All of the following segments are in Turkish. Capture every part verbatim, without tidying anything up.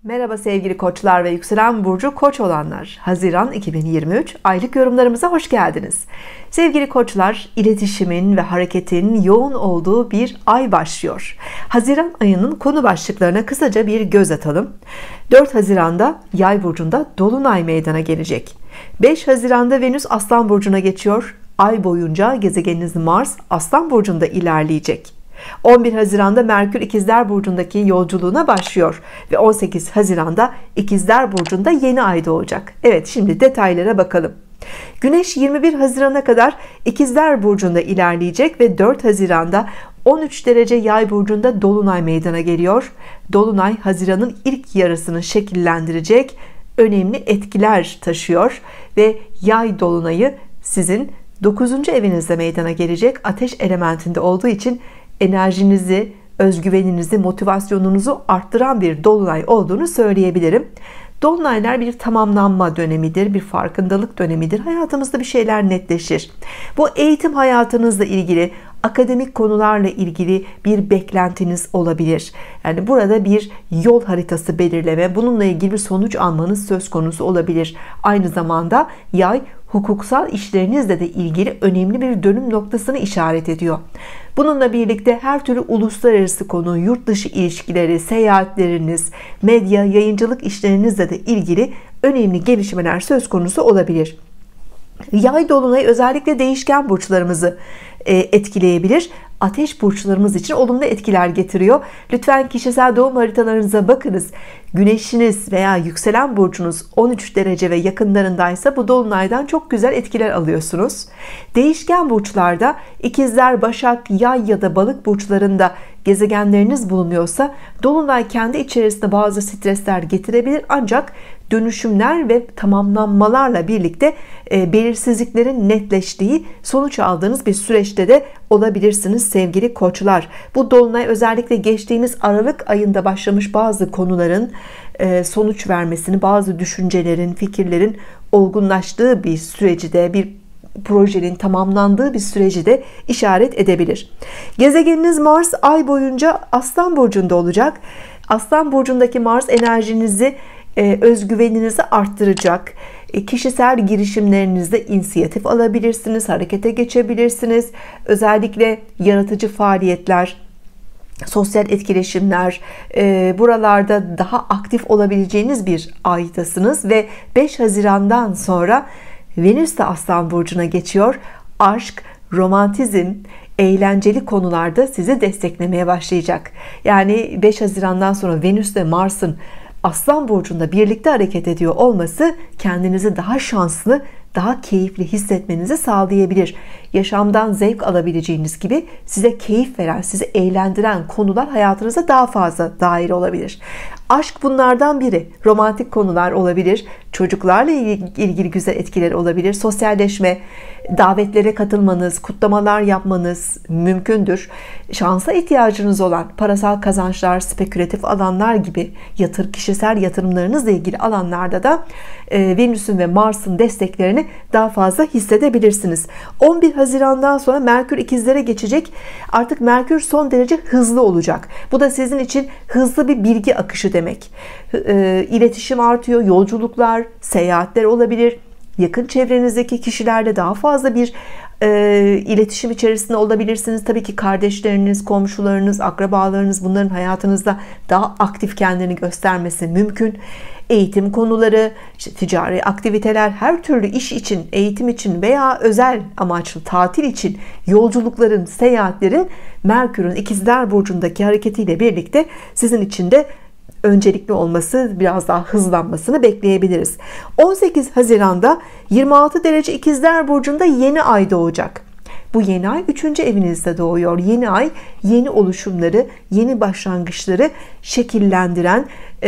Merhaba sevgili koçlar ve yükselen burcu koç olanlar. Haziran iki bin yirmi üç aylık yorumlarımıza hoş geldiniz. Sevgili koçlar, iletişimin ve hareketin yoğun olduğu bir ay başlıyor. Haziran ayının konu başlıklarına kısaca bir göz atalım. dört Haziran'da Yay burcunda dolunay meydana gelecek. beş Haziran'da Venüs Aslan burcuna geçiyor. Ay boyunca gezegeniniz Mars Aslan burcunda ilerleyecek. on bir Haziran'da Merkür İkizler burcundaki yolculuğuna başlıyor ve on sekiz Haziran'da İkizler burcunda yeni ay doğacak. Evet, şimdi detaylara bakalım. Güneş yirmi bir Haziran'a kadar İkizler burcunda ilerleyecek ve dört Haziran'da on üç derece Yay burcunda dolunay meydana geliyor. Dolunay Haziran'ın ilk yarısını şekillendirecek önemli etkiler taşıyor ve Yay dolunayı sizin dokuzuncu evinizde meydana gelecek. Ateş elementinde olduğu için enerjinizi, özgüveninizi, motivasyonunuzu arttıran bir dolunay olduğunu söyleyebilirim. Dolunaylar bir tamamlanma dönemidir, bir farkındalık dönemidir. Hayatımızda bir şeyler netleşir. Bu eğitim hayatınızla ilgili, akademik konularla ilgili bir beklentiniz olabilir. Yani burada bir yol haritası belirleme, bununla ilgili bir sonuç almanız söz konusu olabilir. Aynı zamanda Yay, hukuksal işlerinizle de ilgili önemli bir dönüm noktasını işaret ediyor. Bununla birlikte her türlü uluslararası konu, yurt dışı ilişkileri, seyahatleriniz, medya, yayıncılık işlerinizle de ilgili önemli gelişmeler söz konusu olabilir. Yay dolunayı özellikle değişken burçlarımızı etkileyebilir. Ateş burçlarımız için olumlu etkiler getiriyor. Lütfen kişisel doğum haritalarınıza bakınız. Güneşiniz veya yükselen burcunuz on üç derece ve yakınlarındaysa bu dolunaydan çok güzel etkiler alıyorsunuz. Değişken burçlarda İkizler, Başak, Yay ya da Balık burçlarında gezegenleriniz bulunuyorsa dolunay kendi içerisinde bazı stresler getirebilir, ancak dönüşümler ve tamamlanmalarla birlikte e, belirsizliklerin netleştiği, sonuç aldığınız bir süreçte de olabilirsiniz sevgili koçlar. Bu dolunay özellikle geçtiğimiz Aralık ayında başlamış bazı konuların e, sonuç vermesini, bazı düşüncelerin, fikirlerin olgunlaştığı bir süreci de, bir projenin tamamlandığı bir süreci de işaret edebilir. Gezegeniniz Mars ay boyunca Aslan burcunda olacak. Aslan burcundaki Mars enerjinizi, özgüveninizi arttıracak. Kişisel girişimlerinizde inisiyatif alabilirsiniz, harekete geçebilirsiniz. Özellikle yaratıcı faaliyetler, sosyal etkileşimler, buralarda daha aktif olabileceğiniz bir aydasınız ve beş Haziran'dan sonra Venüs de Aslan burcuna geçiyor. Aşk, romantizm, eğlenceli konularda sizi desteklemeye başlayacak. Yani beş Haziran'dan sonra Venüs ve Mars'ın Aslan burcunda birlikte hareket ediyor olması kendinizi daha şanslı, daha keyifli hissetmenizi sağlayabilir. Yaşamdan zevk alabileceğiniz gibi size keyif veren, sizi eğlendiren konular hayatınıza daha fazla dahil olabilir. Aşk bunlardan biri. Romantik konular olabilir. Çocuklarla ilgili güzel etkiler olabilir. Sosyalleşme, davetlere katılmanız, kutlamalar yapmanız mümkündür. Şansa ihtiyacınız olan parasal kazançlar, spekülatif alanlar gibi yatır, kişisel yatırımlarınızla ilgili alanlarda da e, Venüs'ün ve Mars'ın desteklerini daha fazla hissedebilirsiniz. on bir Haziran'dan sonra Merkür ikizlere geçecek. Artık Merkür son derece hızlı olacak. Bu da sizin için hızlı bir bilgi akışı demek. E, iletişim artıyor, yolculuklar, seyahatler olabilir. Yakın çevrenizdeki kişilerle daha fazla bir e, iletişim içerisinde olabilirsiniz. Tabii ki kardeşleriniz, komşularınız, akrabalarınız, bunların hayatınızda daha aktif kendini göstermesi mümkün. Eğitim konuları, işte ticari aktiviteler, her türlü iş için, eğitim için veya özel amaçlı tatil için yolculukların, seyahatlerin Merkür'ün İkizler burcundaki hareketiyle birlikte sizin için de öncelikli olması, biraz daha hızlanmasını bekleyebiliriz. on sekiz Haziran'da yirmi altı derece İkizler burcunda yeni ay doğacak. Bu yeni ay üçüncü evinizde doğuyor. Yeni ay yeni oluşumları, yeni başlangıçları şekillendiren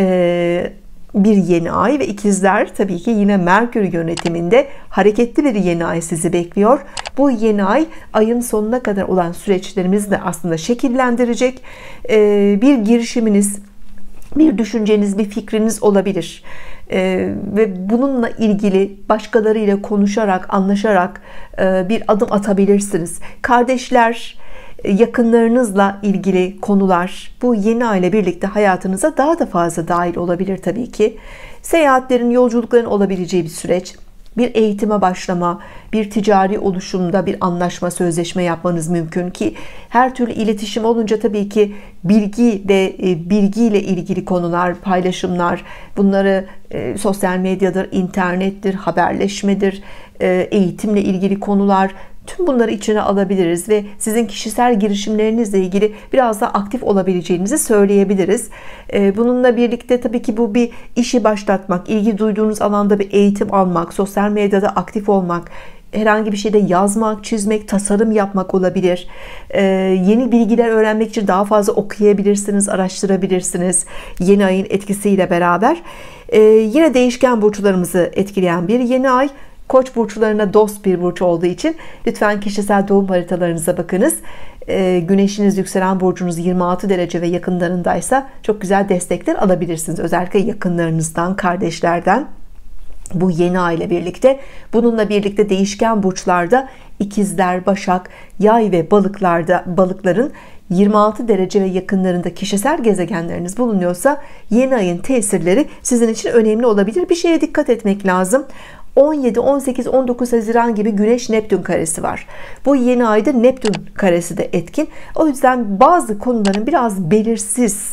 e, bir yeni ay ve ikizler tabii ki yine Merkür yönetiminde hareketli bir yeni ay sizi bekliyor. Bu yeni ay ayın sonuna kadar olan süreçlerimizi de aslında şekillendirecek. E, bir girişiminiz, bir düşünceniz, bir fikriniz olabilir ee, ve bununla ilgili başkalarıyla konuşarak, anlaşarak e, bir adım atabilirsiniz. Kardeşler, yakınlarınızla ilgili konular bu yeni ay ile birlikte hayatınıza daha da fazla dahil olabilir tabii ki. Seyahatlerin, yolculukların olabileceği bir süreç. Bir eğitime başlama, bir ticari oluşumda bir anlaşma, sözleşme yapmanız mümkün ki her türlü iletişim olunca tabii ki bilgi ve bilgiyle ilgili konular, paylaşımlar, bunları e, sosyal medyadır, internettir, haberleşmedir, e, eğitimle ilgili konular, tüm bunları içine alabiliriz ve sizin kişisel girişimlerinizle ilgili biraz daha aktif olabileceğinizi söyleyebiliriz. Bununla birlikte tabii ki bu bir işi başlatmak, ilgi duyduğunuz alanda bir eğitim almak, sosyal medyada aktif olmak, herhangi bir şeyde yazmak, çizmek, tasarım yapmak olabilir. Yeni bilgiler öğrenmek için daha fazla okuyabilirsiniz, araştırabilirsiniz yeni ayın etkisiyle beraber. Yine değişken burçlarımızı etkileyen bir yeni ay. Koç burçlarına dost bir burç olduğu için lütfen kişisel doğum haritalarınıza bakınız. Güneşiniz, yükselen burcunuz yirmi altı derece ve yakınlarındaysa çok güzel destekler alabilirsiniz. Özellikle yakınlarınızdan, kardeşlerden. Bu yeni ay ile birlikte, bununla birlikte değişken burçlarda ikizler, başak, yay ve balıklarda, balıkların yirmi altı derece ve yakınlarında kişisel gezegenleriniz bulunuyorsa yeni ayın tesirleri sizin için önemli olabilir. Bir şeye dikkat etmek lazım. on yedi, on sekiz, on dokuz Haziran gibi Güneş Neptün karesi var. Bu yeni ayda Neptün karesi de etkin. O yüzden bazı konuların biraz belirsiz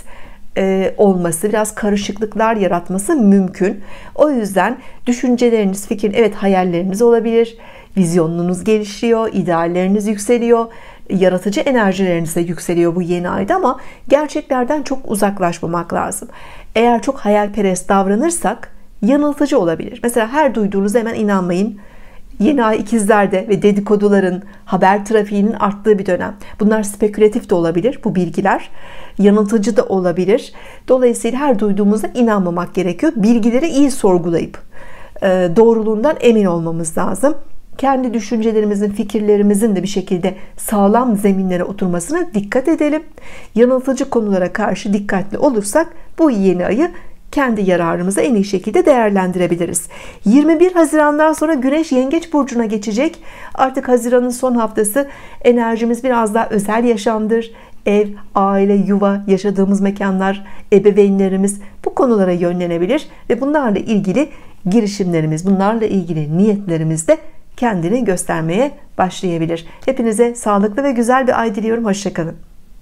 olması, biraz karışıklıklar yaratması mümkün. O yüzden düşünceleriniz, fikir, evet hayalleriniz olabilir, vizyonunuz gelişiyor, idealleriniz yükseliyor, yaratıcı enerjileriniz de yükseliyor bu yeni ayda, ama gerçeklerden çok uzaklaşmamak lazım. Eğer çok hayalperest davranırsak yanıltıcı olabilir. Mesela her duyduğunuza hemen inanmayın. Yeni ay ikizlerde ve dedikoduların, haber trafiğinin arttığı bir dönem. Bunlar spekülatif de olabilir, bu bilgiler. Yanıltıcı da olabilir. Dolayısıyla her duyduğumuza inanmamak gerekiyor. Bilgileri iyi sorgulayıp doğruluğundan emin olmamız lazım. Kendi düşüncelerimizin, fikirlerimizin de bir şekilde sağlam zeminlere oturmasına dikkat edelim. Yanıltıcı konulara karşı dikkatli olursak bu yeni ayı kendi yararımıza en iyi şekilde değerlendirebiliriz. yirmi bir Haziran'dan sonra Güneş Yengeç burcuna geçecek. Artık Haziran'ın son haftası, enerjimiz biraz daha özel yaşamdır. Ev, aile, yuva, yaşadığımız mekanlar, ebeveynlerimiz, bu konulara yönlenebilir ve bunlarla ilgili girişimlerimiz, bunlarla ilgili niyetlerimiz de kendini göstermeye başlayabilir. Hepinize sağlıklı ve güzel bir ay diliyorum. Hoşça kalın.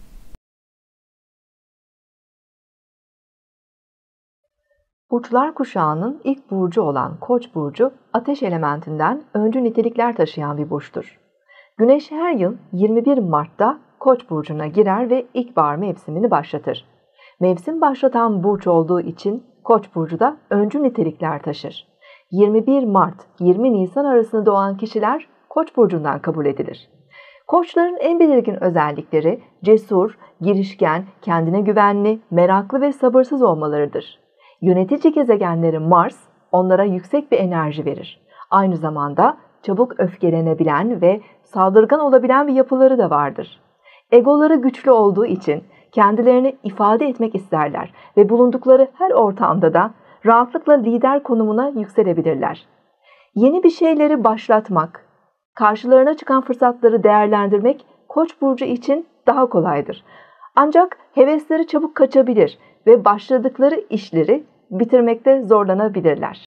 Burçlar kuşağının ilk burcu olan Koç burcu, ateş elementinden öncü nitelikler taşıyan bir burçtur. Güneş her yıl yirmi bir Mart'ta Koç burcuna girer ve ilkbahar mevsimini başlatır. Mevsim başlatan burç olduğu için Koç burcu da öncü nitelikler taşır. yirmi bir Mart yirmi Nisan arasında doğan kişiler Koç burcundan kabul edilir. Koçların en belirgin özellikleri cesur, girişken, kendine güvenli, meraklı ve sabırsız olmalarıdır. Yönetici gezegenleri Mars onlara yüksek bir enerji verir. Aynı zamanda çabuk öfkelenebilen ve saldırgan olabilen bir yapıları da vardır. Egoları güçlü olduğu için kendilerini ifade etmek isterler ve bulundukları her ortamda da rahatlıkla lider konumuna yükselebilirler. Yeni bir şeyleri başlatmak, karşılarına çıkan fırsatları değerlendirmek Koç burcu için daha kolaydır. Ancak hevesleri çabuk kaçabilir ve başladıkları işleri bitirmekte zorlanabilirler.